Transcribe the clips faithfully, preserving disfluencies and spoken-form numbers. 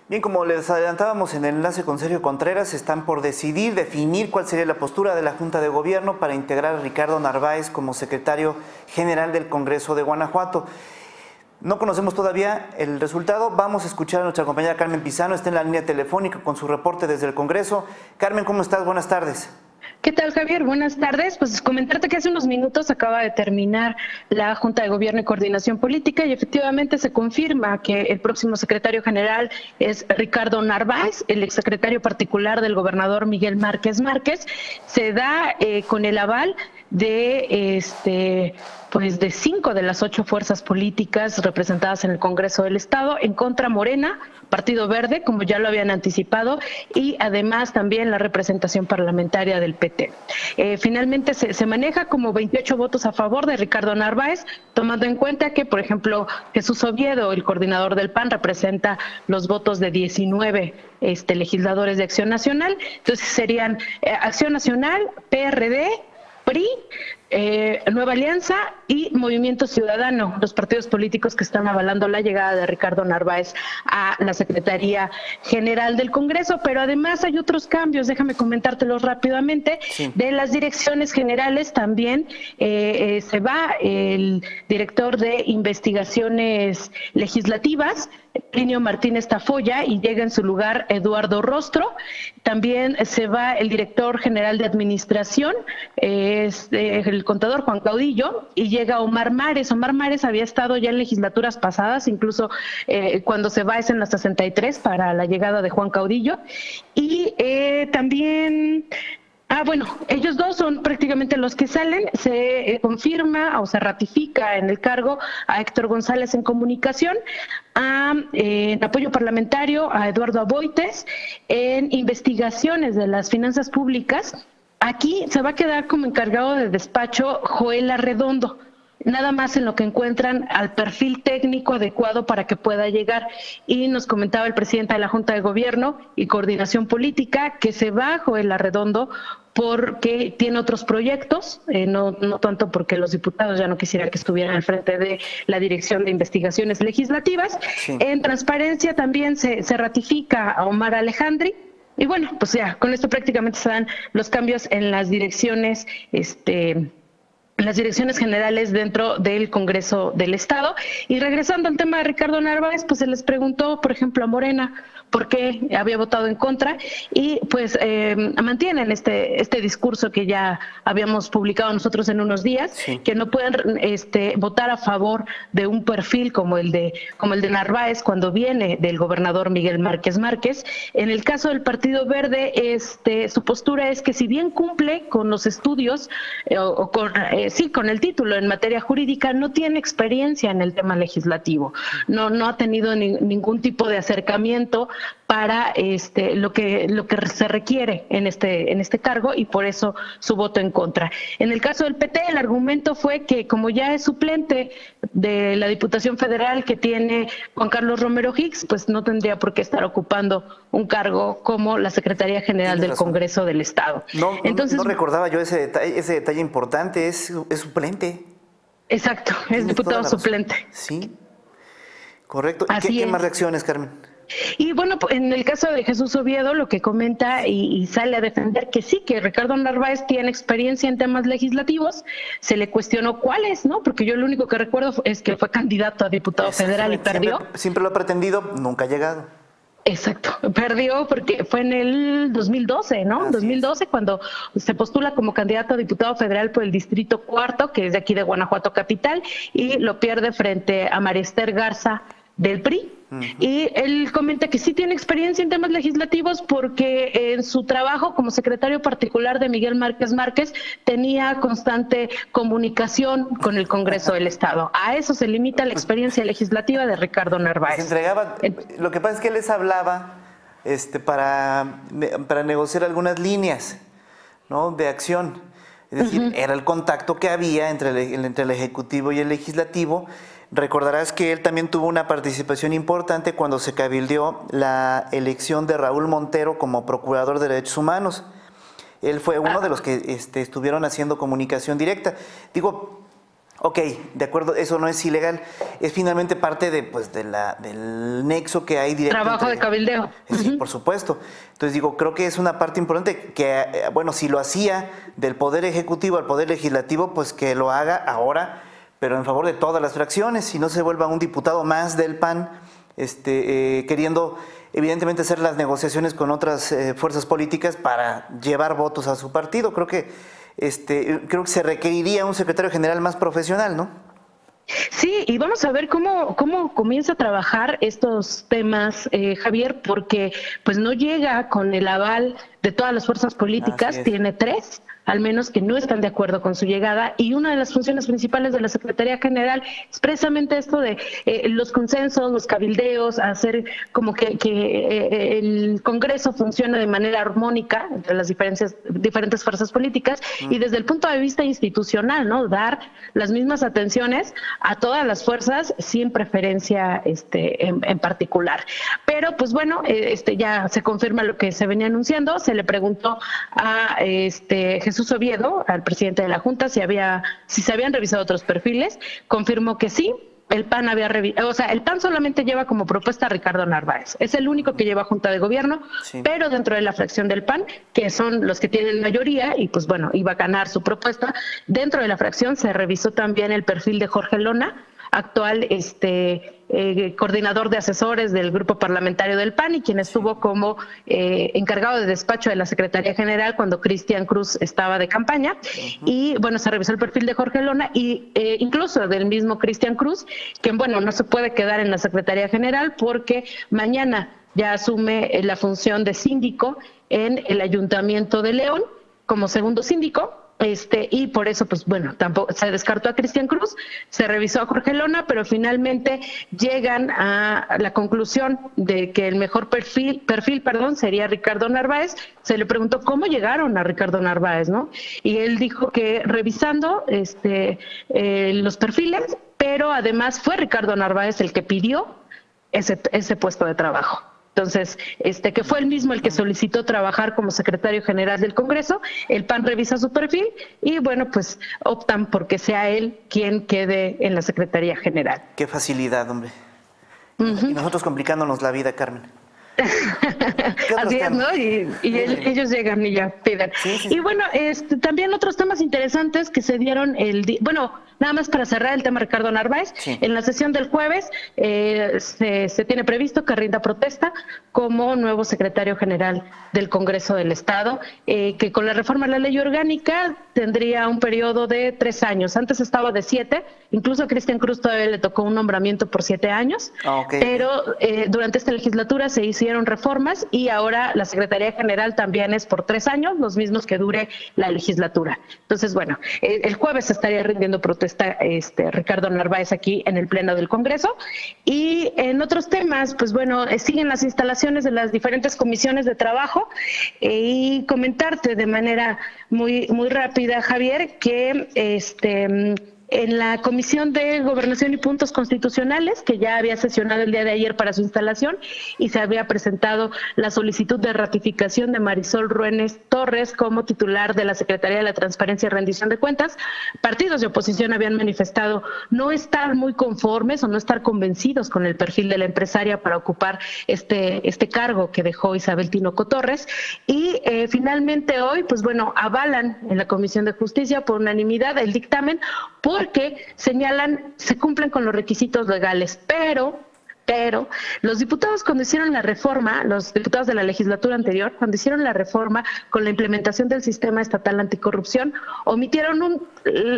Bien, como les adelantábamos en el enlace con Sergio Contreras, están por decidir, definir cuál sería la postura de la Junta de Gobierno para integrar a Ricardo Narváez como secretario general del Congreso de Guanajuato. No conocemos todavía el resultado. Vamos a escuchar a nuestra compañera Carmen Pizano, está en la línea telefónica con su reporte desde el Congreso. Carmen, ¿cómo estás? Buenas tardes. ¿Qué tal, Javier? Buenas tardes. Pues comentarte que hace unos minutos acaba de terminar la Junta de Gobierno y Coordinación Política y efectivamente se confirma que el próximo secretario general es Ricardo Narváez, el exsecretario particular del gobernador Miguel Márquez Márquez. Se da eh, con el aval de este pues de cinco de las ocho fuerzas políticas representadas en el Congreso del Estado, en contra Morena, Partido Verde, como ya lo habían anticipado, y además también la representación parlamentaria del P T. Eh, finalmente se, se maneja como veintiocho votos a favor de Ricardo Narváez, tomando en cuenta que, por ejemplo, Jesús Oviedo, el coordinador del P A N, representa los votos de diecinueve este, legisladores de Acción Nacional. Entonces serían eh, Acción Nacional, P R D, P R I, eh, Nueva Alianza y Movimiento Ciudadano, los partidos políticos que están avalando la llegada de Ricardo Narváez a la Secretaría General del Congreso. Pero además hay otros cambios, déjame comentártelos rápidamente. Sí. De las direcciones generales también eh, eh, se va el director de Investigaciones Legislativas, Plinio Martínez Tafoya, y llega en su lugar Eduardo Rostro. También se va el director general de Administración, es eh, el contador Juan Caudillo, y llega Omar Mares. Omar Mares había estado ya en legislaturas pasadas, incluso eh, cuando se va es en la sesenta y tres para la llegada de Juan Caudillo. Y eh, también... Ah, bueno, ellos dos son prácticamente los que salen. Se eh, confirma o se ratifica en el cargo a Héctor González en Comunicación, a, eh, en apoyo parlamentario a Eduardo Aboites, en Investigaciones de las Finanzas Públicas. Aquí se va a quedar como encargado de despacho Joel Arredondo, nada más en lo que encuentran al perfil técnico adecuado para que pueda llegar. Y nos comentaba el presidente de la Junta de Gobierno y Coordinación Política que se va Joel Arredondo porque tiene otros proyectos, eh, no, no tanto porque los diputados ya no quisieran que estuvieran al frente de la Dirección de Investigaciones Legislativas. Sí. En Transparencia también se, se ratifica a Omar Alejandri. Y bueno, pues ya, con esto prácticamente se dan los cambios en las direcciones, este... las direcciones generales dentro del Congreso del Estado. Y regresando al tema de Ricardo Narváez, pues se les preguntó, por ejemplo, a Morena por qué había votado en contra, y pues eh, mantienen este este discurso que ya habíamos publicado nosotros en unos días, sí, que no pueden este, votar a favor de un perfil como el de como el de Narváez cuando viene del gobernador Miguel Márquez Márquez. En el caso del Partido Verde, este su postura es que si bien cumple con los estudios eh, o, o con eh, sí con el título en materia jurídica, no tiene experiencia en el tema legislativo, no no ha tenido ni, ningún tipo de acercamiento para este lo que lo que se requiere en este en este cargo, y por eso su voto en contra. En el caso del P T, el argumento fue que como ya es suplente de la Diputación Federal que tiene Juan Carlos Romero Hicks, pues no tendría por qué estar ocupando un cargo como la Secretaría General del Congreso del Estado. No, Entonces, no, no recordaba yo ese detalle, ese detalle importante, es, es suplente. Exacto, es diputado suplente. Sí, correcto. Así ¿Qué, ¿Qué es. más reacciones, Carmen? Y bueno, en el caso de Jesús Oviedo, lo que comenta y, y sale a defender que sí, que Ricardo Narváez tiene experiencia en temas legislativos, se le cuestionó cuáles, ¿no? Porque yo lo único que recuerdo es que fue candidato a diputado federal y perdió. Siempre, siempre lo ha pretendido, nunca ha llegado. Exacto, perdió porque fue en el dos mil doce, ¿no? Así dos mil doce es. Cuando se postula como candidato a diputado federal por el Distrito Cuarto, que es de aquí de Guanajuato Capital, y lo pierde frente a María Esther Garza del P R I. Uh-huh. Y él comenta que sí tiene experiencia en temas legislativos porque en su trabajo como secretario particular de Miguel Márquez Márquez tenía constante comunicación con el Congreso del Estado. A eso se limita la experiencia legislativa de Ricardo Narváez. Se entregaba, lo que pasa es que él les hablaba este, para, para negociar algunas líneas, ¿no?, de acción. Es decir, uh-huh, era el contacto que había entre el, entre el Ejecutivo y el Legislativo. Recordarás que él también tuvo una participación importante cuando se cabildeó la elección de Raúl Montero como Procurador de Derechos Humanos. Él fue uno de los que este, estuvieron haciendo comunicación directa. Digo, Ok, de acuerdo, eso no es ilegal, es finalmente parte de, pues, de la, del nexo que hay directo. Trabajo entre, de cabildeo. Sí, Uh-huh. por supuesto. Entonces digo, creo que es una parte importante que, eh, bueno, si lo hacía del Poder Ejecutivo al Poder Legislativo, pues que lo haga ahora, pero en favor de todas las fracciones, y no se vuelva un diputado más del P A N, este, eh, queriendo evidentemente hacer las negociaciones con otras eh, fuerzas políticas para llevar votos a su partido. Creo que Este, creo que se requeriría un secretario general más profesional, ¿no? Sí, y vamos a ver cómo, cómo comienza a trabajar estos temas, eh, Javier, porque pues no llega con el aval de todas las fuerzas políticas, tiene tres, al menos que no están de acuerdo con su llegada, y una de las funciones principales de la Secretaría General es precisamente esto de eh, los consensos, los cabildeos, hacer como que, que eh, el Congreso funcione de manera armónica entre las diferentes, diferentes fuerzas políticas, mm. y desde el punto de vista institucional, ¿no? Dar las mismas atenciones a todas las fuerzas sin preferencia este, en, en particular. Pero pues bueno, eh, este, ya se confirma lo que se venía anunciando, se le preguntó a este, Jesús Oviedo, al presidente de la Junta, si había, si se habían revisado otros perfiles, confirmó que sí. El P A N había revisado, o sea, el P A N solamente lleva como propuesta a Ricardo Narváez, es el único que lleva Junta de Gobierno, sí. pero dentro de la fracción del P A N, que son los que tienen mayoría, y pues bueno, iba a ganar su propuesta, dentro de la fracción se revisó también el perfil de Jorge Lona, actual este eh, coordinador de asesores del grupo parlamentario del P A N y quien estuvo como eh, encargado de despacho de la Secretaría General cuando Cristian Cruz estaba de campaña. Uh-huh. Y bueno, se revisó el perfil de Jorge Lona y eh, incluso del mismo Cristian Cruz, que bueno, no se puede quedar en la Secretaría General porque mañana ya asume la función de síndico en el Ayuntamiento de León como segundo síndico. Este, y por eso, pues bueno, tampoco se descartó a Cristian Cruz, se revisó a Jorge Lona, pero finalmente llegan a la conclusión de que el mejor perfil, perfil, perdón, sería Ricardo Narváez. Se le preguntó cómo llegaron a Ricardo Narváez, ¿no? Y él dijo que revisando este, eh, los perfiles, pero además fue Ricardo Narváez el que pidió ese, ese puesto de trabajo. Entonces, este que fue el mismo el que solicitó trabajar como secretario general del Congreso, el P A N revisa su perfil y bueno, pues optan por que sea él quien quede en la Secretaría General. Qué facilidad, hombre. Uh-huh. Y nosotros complicándonos la vida, Carmen. Así es, ¿no? Y, y sí. el, ellos llegan y ya piden. Sí, sí, y bueno, este, también otros temas interesantes que se dieron el día, bueno, nada más para cerrar el tema Ricardo Narváez, sí. en la sesión del jueves eh, se, se tiene previsto que rinda protesta como nuevo secretario general del Congreso del Estado, eh, que con la reforma de la ley orgánica tendría un periodo de tres años, antes estaba de siete, incluso a Cristian Cruz todavía le tocó un nombramiento por siete años, ah, okay. pero eh, durante esta legislatura se hicieron reformas y ahora la Secretaría General también es por tres años, los mismos que dure la legislatura. Entonces, bueno, eh, el jueves estaría rindiendo protesta este Ricardo Narváez aquí en el Pleno del Congreso. Y en otros temas, pues bueno, eh, siguen las instalaciones de las diferentes comisiones de trabajo eh, y comentarte de manera muy, muy rápida, Javier, que este... en la Comisión de Gobernación y Puntos Constitucionales, que ya había sesionado el día de ayer para su instalación y se había presentado la solicitud de ratificación de Marisol Ruénes Torres como titular de la Secretaría de la Transparencia y Rendición de Cuentas, partidos de oposición habían manifestado no estar muy conformes o no estar convencidos con el perfil de la empresaria para ocupar este, este cargo que dejó Isabel Tinoco Torres y eh, finalmente hoy, pues bueno, avalan en la Comisión de Justicia por unanimidad el dictamen por porque señalan, se cumplen con los requisitos legales, pero, pero los diputados cuando hicieron la reforma, los diputados de la legislatura anterior, cuando hicieron la reforma con la implementación del sistema estatal anticorrupción, omitieron un,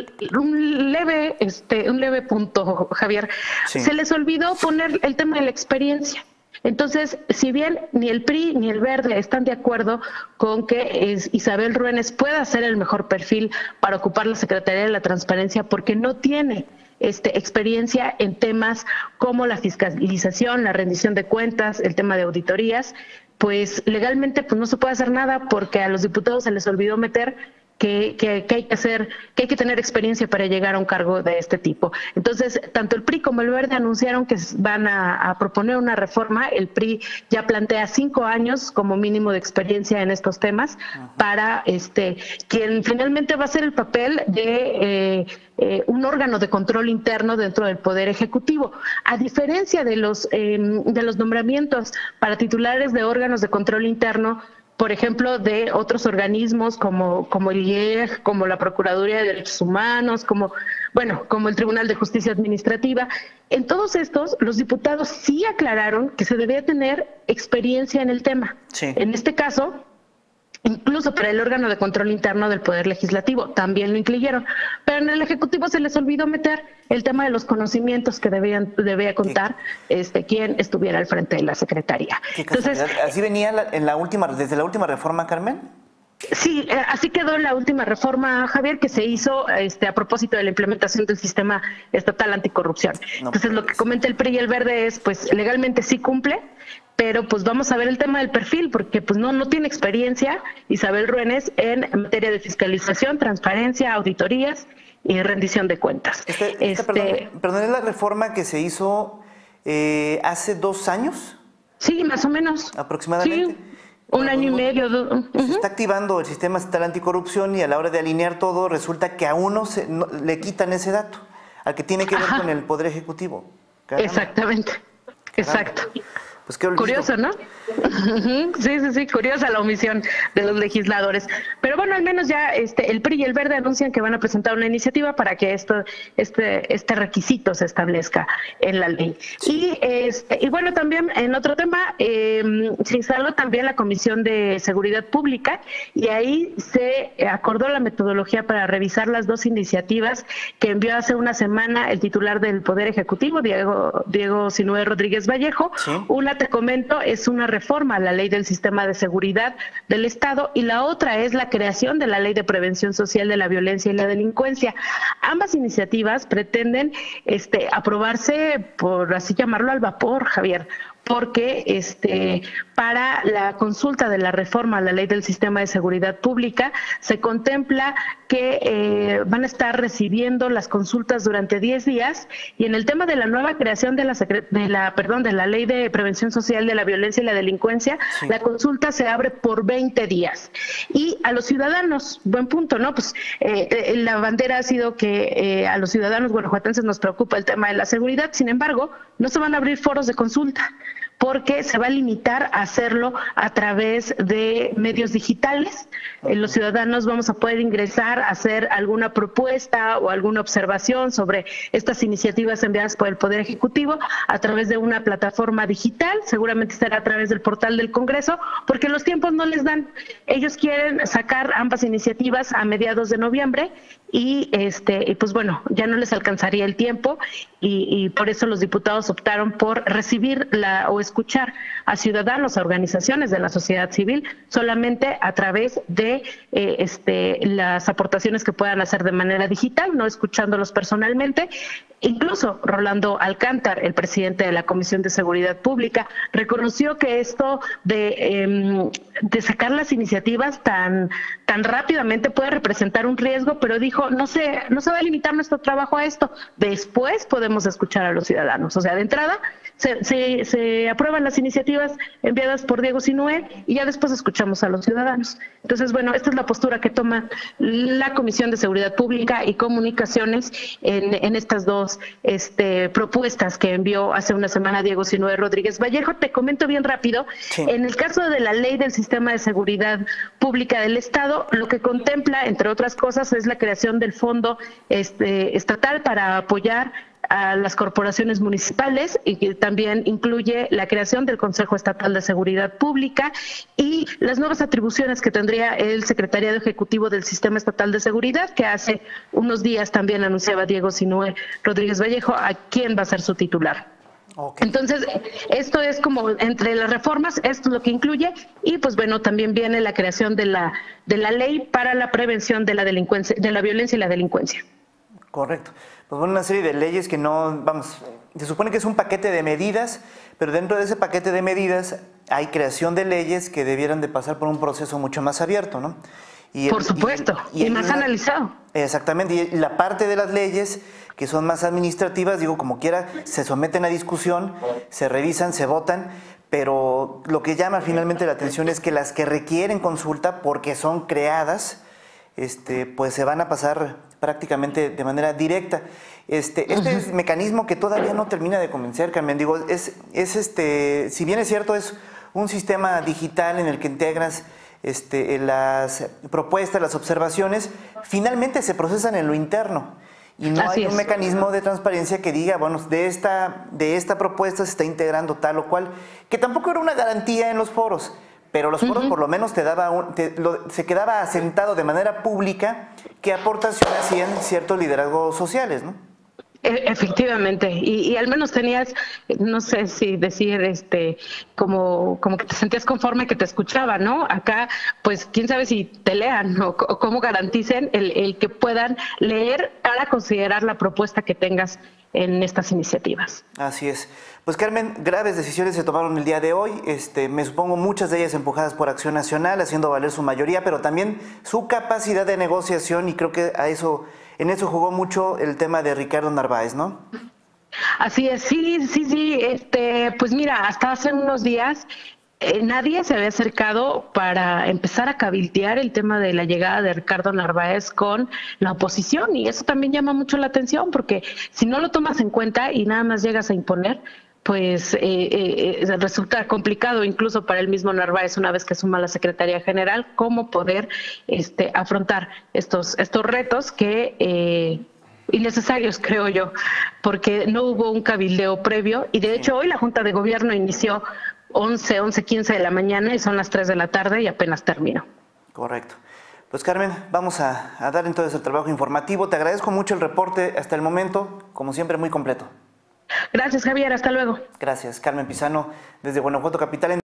un leve, este, un leve punto, Javier. Sí. Se les olvidó poner el tema de la experiencia. Entonces, si bien ni el P R I ni el Verde están de acuerdo con que Isabel Ruénes pueda ser el mejor perfil para ocupar la Secretaría de la Transparencia porque no tiene este, experiencia en temas como la fiscalización, la rendición de cuentas, el tema de auditorías, pues legalmente pues no se puede hacer nada porque a los diputados se les olvidó meter que, que, que hay que hacer, que hay que tener experiencia para llegar a un cargo de este tipo. Entonces, tanto el P R I como el Verde anunciaron que van a, a proponer una reforma. El P R I ya plantea cinco años como mínimo de experiencia en estos temas. Ajá. Para este quien finalmente va a ser el papel de eh, eh, un órgano de control interno dentro del Poder Ejecutivo. A diferencia de los eh, de los nombramientos para titulares de órganos de control interno, por ejemplo, de otros organismos como, como el I E G, como la Procuraduría de Derechos Humanos, como, bueno, como el Tribunal de Justicia Administrativa. En todos estos, los diputados sí aclararon que se debía tener experiencia en el tema. Sí. En este caso, incluso para el órgano de control interno del Poder Legislativo, también lo incluyeron. Pero en el Ejecutivo se les olvidó meter el tema de los conocimientos que debían debía contar este quien estuviera al frente de la Secretaría. Entonces, ¿así venía la, en la última, desde la última reforma, Carmen? Sí, así quedó la última reforma, Javier, que se hizo este, a propósito de la implementación del sistema estatal anticorrupción. No, Entonces, lo que comenta el P R I y el Verde es, pues, legalmente sí cumple, pero pues vamos a ver el tema del perfil, porque pues no, no tiene experiencia Isabel Ruénez en materia de fiscalización, transparencia, auditorías y rendición de cuentas. Este, este, este... Perdón, perdón, ¿es la reforma que se hizo eh, hace dos años? Sí, más o menos. Aproximadamente. Sí. Un bueno, año y medio. Dos, uh -huh. Se está activando el sistema estatal anticorrupción y a la hora de alinear todo resulta que a uno se, no, le quitan ese dato, al que tiene que ver Ajá. con el Poder Ejecutivo. Caramba. Exactamente. Caramba. Exacto. Pues qué curioso, ¿no? Sí, sí, sí, curiosa la omisión de los legisladores. Pero bueno, al menos ya este, el P R I y el Verde anuncian que van a presentar una iniciativa para que esto, este, este requisito se establezca en la ley. Sí. Y, este, y bueno, también en otro tema, eh, se instaló también la Comisión de Seguridad Pública y ahí se acordó la metodología para revisar las dos iniciativas que envió hace una semana el titular del Poder Ejecutivo, Diego, Diego Sinúe Rodríguez Vallejo. Sí. Una, te comento, es una reforma a la Ley del Sistema de Seguridad del Estado y la otra es la creación de la Ley de Prevención Social de la Violencia y la Delincuencia. Ambas iniciativas pretenden este, aprobarse, por así llamarlo, al vapor, Javier, porque este, para la consulta de la reforma a la Ley del Sistema de Seguridad Pública se contempla que eh, van a estar recibiendo las consultas durante diez días y en el tema de la nueva creación de la, de la, perdón, de la Ley de Prevención Social de la Violencia y la Delincuencia, sí. La consulta se abre por veinte días. Y a los ciudadanos, buen punto, ¿no? Pues eh, la bandera ha sido que eh, a los ciudadanos guanajuatenses nos preocupa el tema de la seguridad, sin embargo, no se van a abrir foros de consulta, porque se va a limitar a hacerlo a través de medios digitales. Eh, los ciudadanos vamos a poder ingresar a hacer alguna propuesta o alguna observación sobre estas iniciativas enviadas por el Poder Ejecutivo a través de una plataforma digital, seguramente será a través del portal del Congreso, porque los tiempos no les dan. Ellos quieren sacar ambas iniciativas a mediados de noviembre y este y pues bueno, ya no les alcanzaría el tiempo y, y por eso los diputados optaron por recibir la o escuchar a ciudadanos, a organizaciones de la sociedad civil solamente a través de eh, este las aportaciones que puedan hacer de manera digital, no escuchándolos personalmente. Incluso Rolando Alcántar, el presidente de la Comisión de Seguridad Pública, reconoció que esto de, eh, de sacar las iniciativas tan, tan rápidamente puede representar un riesgo, pero dijo, no se, no se va a limitar nuestro trabajo a esto, después podemos escuchar a los ciudadanos. O sea, de entrada se, se, se aprueban las iniciativas enviadas por Diego Sinúe y ya después escuchamos a los ciudadanos. Entonces, bueno, esta es la postura que toma la Comisión de Seguridad Pública y Comunicaciones en, en estas dos Este, propuestas que envió hace una semana Diego Sinúe Rodríguez Vallejo. Te comento bien rápido, sí. En el caso de la Ley del Sistema de Seguridad Pública del Estado, lo que contempla, entre otras cosas, es la creación del fondo este, estatal para apoyar a las corporaciones municipales y que también incluye la creación del Consejo Estatal de Seguridad Pública y las nuevas atribuciones que tendría el Secretariado Ejecutivo del Sistema Estatal de Seguridad, que hace unos días también anunciaba Diego Sinúe Rodríguez Vallejo a quién va a ser su titular. Okay. Entonces, esto es como entre las reformas, esto es lo que incluye y pues bueno, también viene la creación de la de la ley para la prevención de la delincuencia, de la violencia y la delincuencia. Correcto. Pues bueno, una serie de leyes que no, vamos, se supone que es un paquete de medidas, pero dentro de ese paquete de medidas hay creación de leyes que debieran de pasar por un proceso mucho más abierto, ¿no? Y Por el- supuesto, y, y más una- analizado. Exactamente, y la parte de las leyes que son más administrativas, digo, como quiera, se someten a discusión, se revisan, se votan, pero lo que llama finalmente la atención es que las que requieren consulta, porque son creadas, este, pues se van a pasar prácticamente de manera directa. Este, este es mecanismo que todavía no termina de convencer, Carmen. Digo, es, es este, si bien es cierto, es un sistema digital en el que integras este, las propuestas, las observaciones, finalmente se procesan en lo interno. Y no Así hay un es. mecanismo de transparencia que diga, bueno, de esta, de esta propuesta se está integrando tal o cual, que tampoco era una garantía en los foros, pero los foros por lo menos te daba un- te- lo- se quedaba asentado de manera pública qué aportaciones hacían ciertos liderazgos sociales, ¿no? E- Efectivamente, y, y al menos tenías, no sé si decir, este, como, como que te sentías conforme que te escuchaba, ¿no? Acá, pues, quién sabe si te lean o, c- o cómo garanticen el, el que puedan leer para considerar la propuesta que tengas en estas iniciativas. Así es. Pues Carmen, graves decisiones se tomaron el día de hoy. Este, me supongo muchas de ellas empujadas por Acción Nacional, haciendo valer su mayoría, pero también su capacidad de negociación, y creo que a eso, en eso jugó mucho el tema de Ricardo Narváez, ¿no? Así es, sí, sí, sí, este, pues mira, hasta hace unos días eh, nadie se había acercado para empezar a cabildear el tema de la llegada de Ricardo Narváez con la oposición, y eso también llama mucho la atención, porque si no lo tomas en cuenta y nada más llegas a imponer, pues eh, eh, eh, resulta complicado incluso para el mismo Narváez, una vez que suma la Secretaría General, cómo poder este, afrontar estos, estos retos que... Eh, innecesarios, creo yo, porque no hubo un cabildeo previo, y de hecho hoy la Junta de Gobierno inició once, once quince de la mañana y son las tres de la tarde y apenas terminó. Correcto. Pues Carmen, vamos a, a dar entonces el trabajo informativo. Te agradezco mucho el reporte hasta el momento, como siempre, muy completo. Gracias, Javier, hasta luego. Gracias, Carmen Pizano, desde Guanajuato Capital.